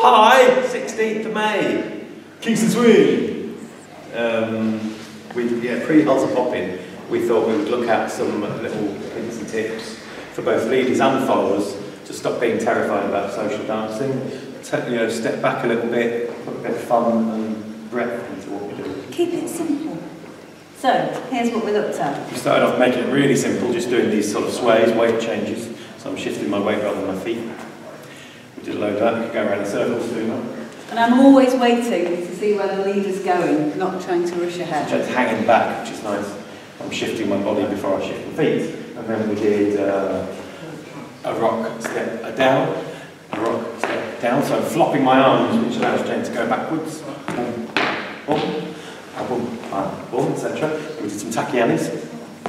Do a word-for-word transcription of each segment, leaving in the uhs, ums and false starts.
Hi, sixteenth of May, Kingston Swing. Um, we, yeah, pre-Hulls of Popping, we thought we would look at some little hints and tips for both leaders and followers to stop being terrified about social dancing, Te you know, step back a little bit, put a bit of fun and breadth into what we do. Keep it simple. So, here's what we looked at. We started off making it really simple, just doing these sort of sways, weight changes. So I'm shifting my weight rather than my feet. We did a load of that, we could go around in circles doing that. And I'm always waiting to see where the leader's going, not trying to rush ahead. Just hanging back, which is nice. I'm shifting my body before I shift my feet. And then we did uh, a rock step a down, a rock step down. So I'm flopping my arms, which allows Jane to go backwards. Boom, boom, boom, boom, et cetera. We did some takianis.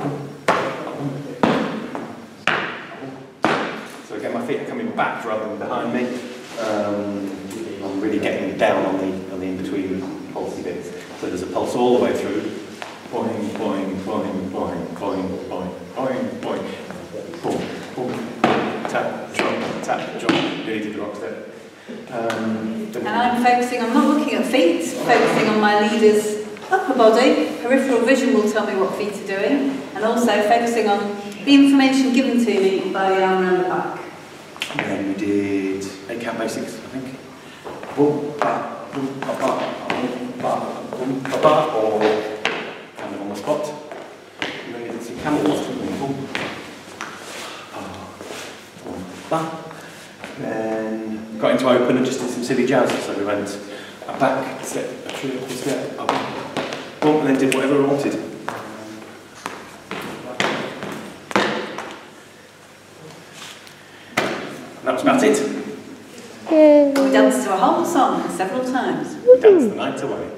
So again, my feet are coming back rather than behind me. Um, I'm really getting down on the on the in-between pulsey bits. So there's a pulse all the way through. Boing, boing, boing, boing, boing, boing, boing, boing, boom, boom, tap, drop, tap, drop. Really did the rock step. Um, and I'm focusing, I'm not looking at feet, focusing on my leader's upper body. Peripheral vision will tell me what feet are doing, and also focusing on the information given to me by the arm around the back. And then we did eight count basics, I think. Boom, ba, boom, ba, ba, boom, ba, boom, ba, ba, or kind of on the spot. And then we did some camels. Boom, ba, boom, ba. Then got into open and just did some silly jazz. So we went a back step, a triple step, up, boom, and then did whatever we wanted. And that was about it. We danced to a whole song several times. We danced the night away.